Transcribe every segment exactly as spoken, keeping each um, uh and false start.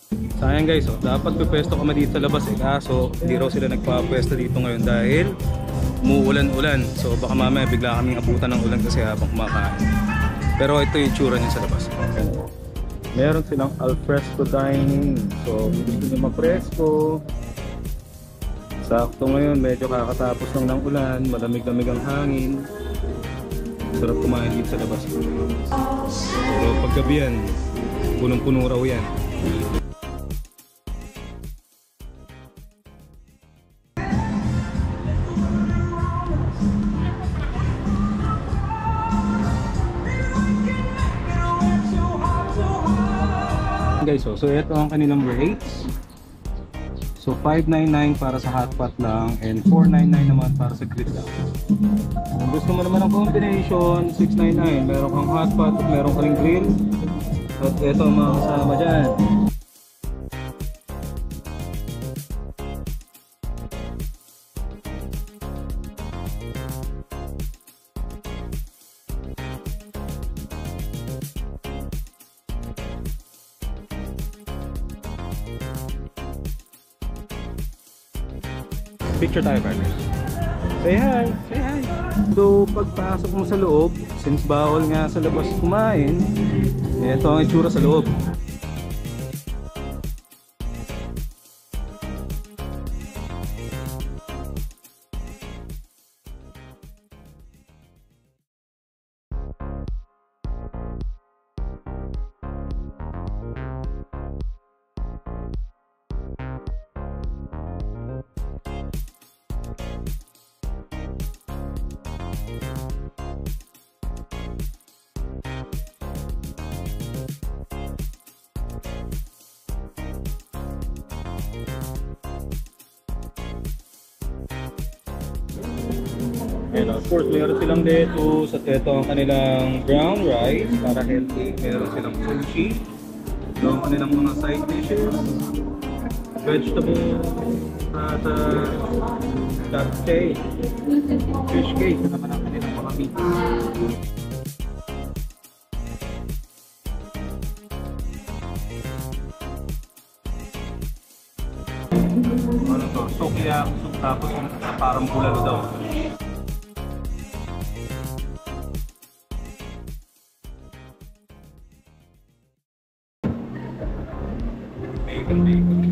Sayang guys, oh, dapat pwesto kami dito sa labas eh. Kaso hindi raw sila nagpapwesto dito ngayon dahil umuulan-ulan. So baka mamaya bigla kaming abutan ng ulan kasi habang kumakain. Pero ito yung tsura niya sa labas. Meron silang alfresco dining. So kung gusto nyo mapresko, sakto ngayon medyo kakatapos lang ng ulan, malamig-lamig ang hangin. Sarap kumain dito sa labas. Pero paggabi yan, punong-puno raw yan. Guys, oh, so ito ang kanilang rates. So five ninety-nine para sa hot pot lang and four ninety-nine naman para sa grill lang. Kung gusto mo naman ng combination, six ninety-nine. Meron kang hot pot at meron kang grill. At ito ang mga kasama dyan. Picture tayo, partner. Say hi! Say hi! So, pagpasok mo sa loob, since bawal nga sa labas kumain, ito ang itsura sa loob. And of course, meron silang lettuce at ito ang kanilang brown rice para healthy. Meron silang sushi. Ito ang kanilang mga side dishes. Vegetable, prata, crab cake, fish cake. Ito naman ang kanilang mga meat. Ano to? Sokya, tapos parang bulalo daw. Bacon, bacon.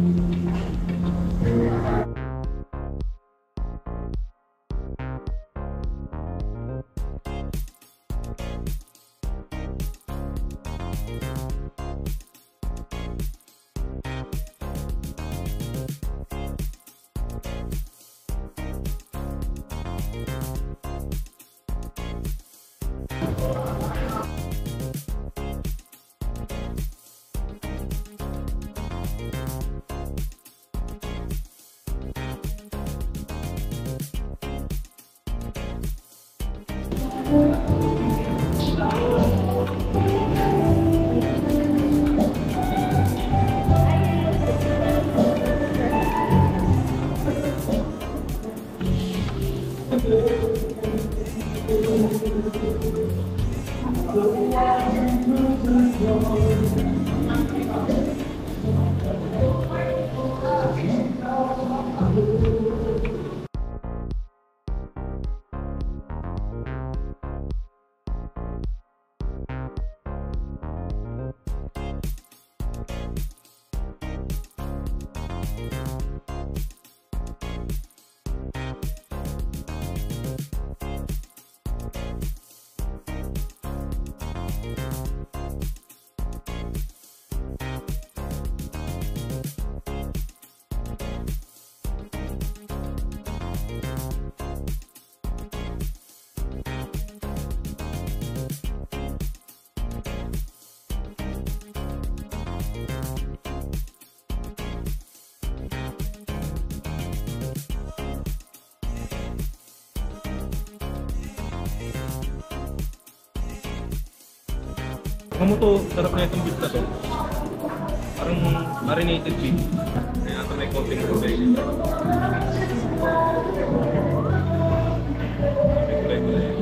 Kamu to, sarap na itong beef na to. Parang marinated beef. Kaya ito may konting kulay. May kulay-kulay.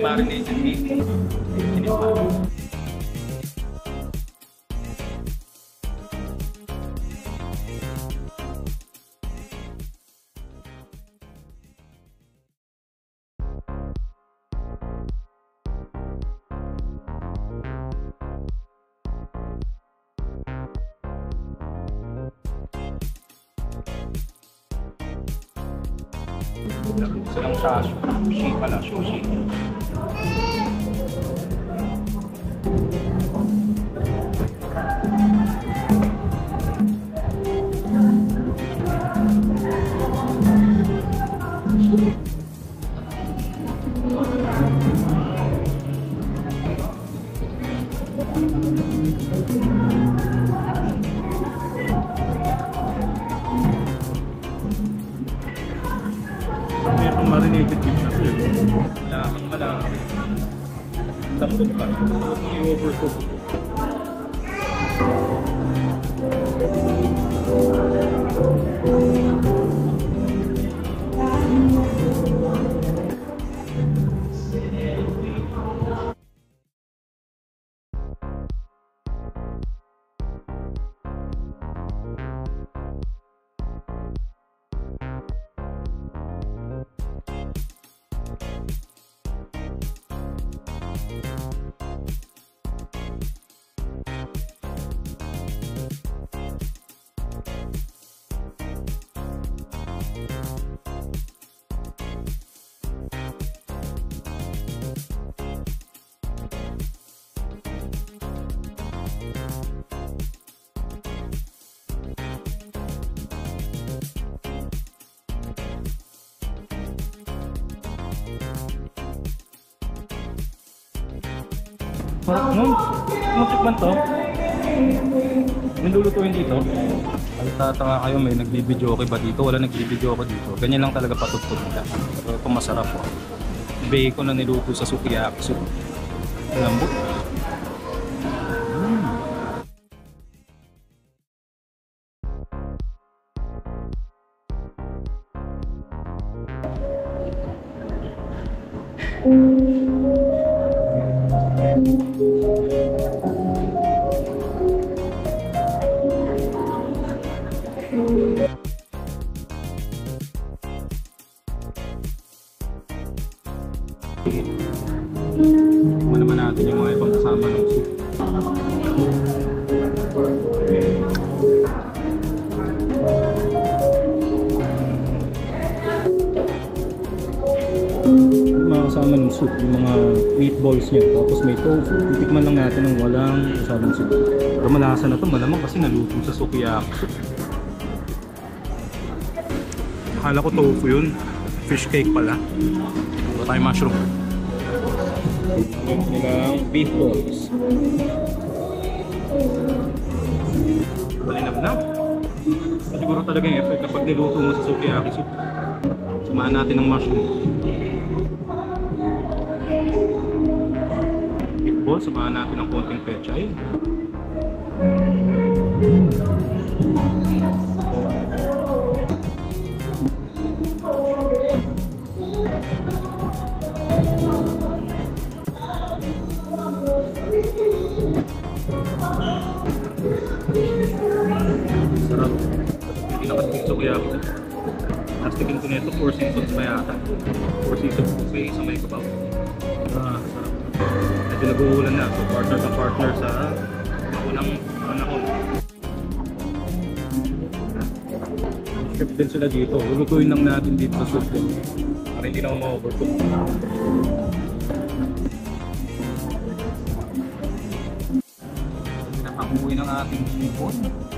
marinated beef. Sinipman. Silang sa sushi pala, sushi. Itong marinated beef na ito. Malakang malakang. Tapos pa. Tapos i-overcook. Sarap nun. Matikman to. Yung lulutuin dito. Magtataka kayo, may nagbibidyoke ba dito? Wala nagbibidyoke dito. Ganyan lang talaga patutod nila. Pero ito masarap po. Bacon na niluto sa sukiyaki soup. Lambot. Tikman naman natin yung mga ibang kasama ng soup. Yung mga kasama ng soup, yung mga meatballs niya, tapos may tofu. Titikman lang natin ng walang kasamang soup. Pero malasa na ito, malamang kasi naluto sa sukiyaki soup. Akala ko tofu yun, fish cake pala. Ito tayo mushroom. Ito nilang beef balls. Malinamnam. Siguro talaga yung effect kapag niluto mo sa sukiyaki soup. Samahan natin ng mushroom. Beef balls, samahan natin ng konting pechay. Sarap. Hindi nakatikso kaya ako. Nastikin ko nito, four seasons pa yata. four seasons may isa may kabaw. Ah, sarap. Medyo nag-uulan na. So partner ng partner sa unang panahon. Chef din sila dito. Lulutuin lang natin dito sa soup din. Para hindi na ma-overcook. Nakamuwi ng ating hipon.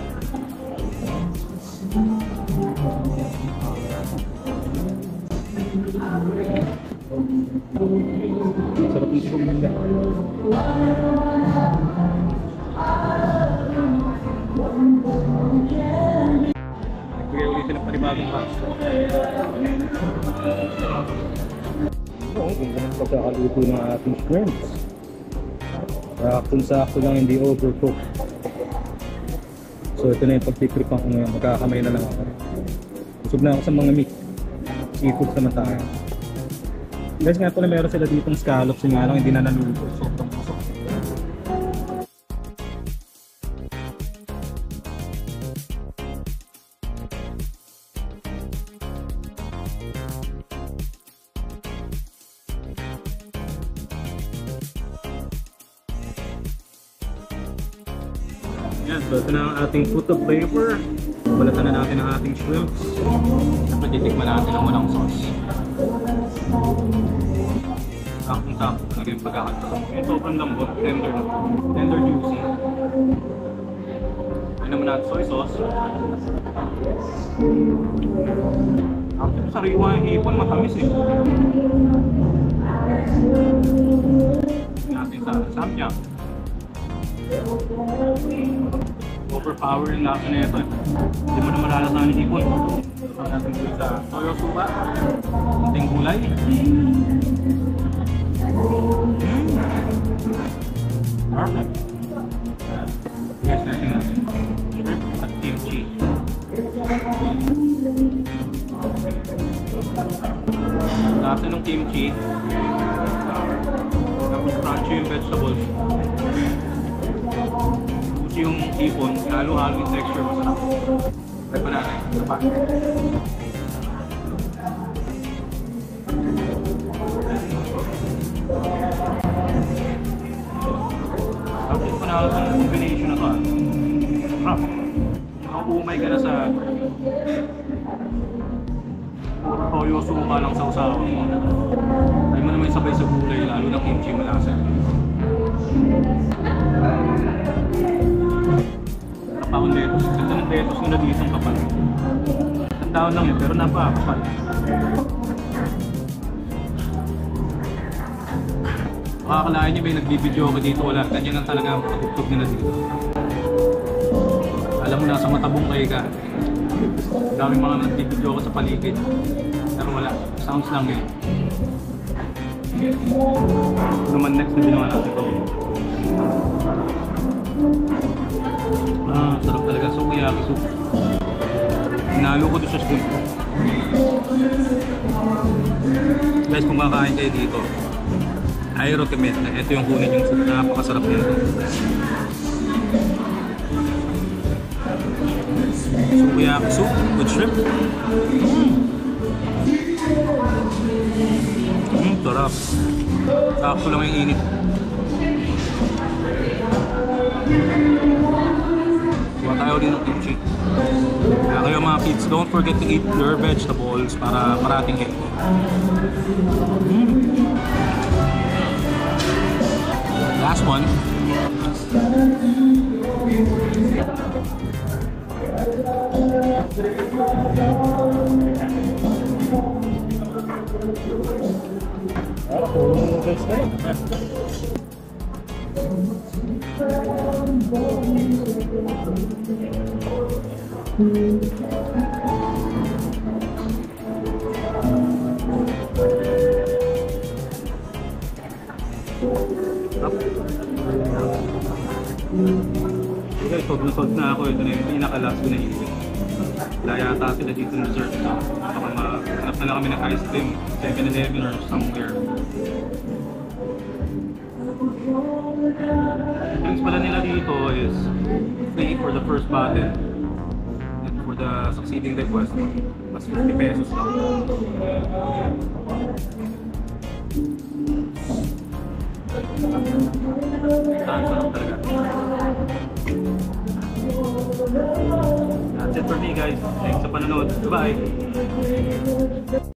Sarap ng soup nila. Nagbigay ulit sila panibagong pasto. Oo, kung ganun pagkakaluto ng ating shrimps. Sakto-sakto lang, hindi overcook. So ito na yung pagtitripan ko ngayon. Magkakamay na lang ako. Busog na ako sa mga meat. Seafood naman tayo. Guys, nga pala meron sila ditong scallops yung nga lang hindi na naluto. Sobrang kusok. Yan, so ito na ang ating foot of flavor. Balatan na natin ang ating shrimps. At titikman natin ang walang sauce. Sakong sakto, naging pagkakataon. Yung sobrang lambot, tender, tender juicy. Ay naman natin soy sauce. Actually, sariwa yung hipon, matamis eh. Natin sa samyang. Overpower yung lasa na ito eh. Hindi mo na malalasahan yung hipon. Ito natin dito sa toyo suka. Kunting gulay. Perfect. Yes, natin natin. Shrimp at kimchi. Lasa ng kimchi. Tapos crunchy yung vegetables. Juicy yung hipon. Halo-halo yung texture. Masarap. Try pa natin. Ito pa. Tapos pa na ang combination na ito ah. Sarap. Nakaumay ka na sa toyo suka lang sa usawa mo. Ay mo naman sabay sa gulay, lalo na kimchi malasa. Napakang lettuce. Ganda ng lettuce nila dito ang kapal. Tandaan lang yun, pero napakapal. Makakalain nyo ba yung nagbibideo ako dito, wala. Ganyan lang talaga ang pagtugtog nila dito. Alam mo, nasa matabong kayo ka. Daming mga nagbibideo ako sa paligid. Pero wala, sounds lang yun. Ito naman next na ginawa natin ito. Ah, sarap talaga. Sukiyaki soup. Hinalo ko doon sa spoon. Guys, kung kakain kayo dito, I recommend na ito yung kunin yung soup. Napakasarap nito. Sukiyaki soup with shrimp. Mm. Mm, sarap. Sakto lang yung init. Kuha tayo din ng kimchi. Kaya kayo mga kids, don't forget to eat your vegetables para parating healthy. Mm. Last one. Okay, sod na sod na ako. Ito na yung pinaka-last ko na iisip. Wala yata sila dito ng dessert. Baka ma-hanap na lang kami ng ice cream, seven eleven or somewhere. The drinks pala nila dito is free for the first bottle. And for the succeeding request, mas fifty pesos lang. Saan sarap talaga. That's it for me guys. Thanks sa panonood. Goodbye!